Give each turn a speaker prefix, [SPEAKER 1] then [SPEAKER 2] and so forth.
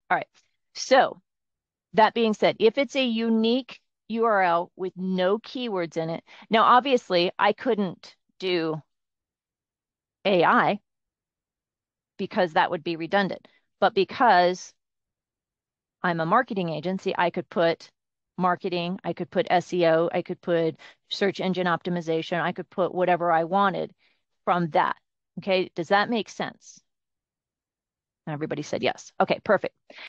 [SPEAKER 1] All right. So that being said, if it's a unique URL with no keywords in it, now obviously I couldn't do AI because that would be redundant. But because I'm a marketing agency, I could put marketing, I could put SEO, I could put search engine optimization, I could put whatever I wanted from that. Okay, does that make sense? And everybody said yes. Okay, perfect.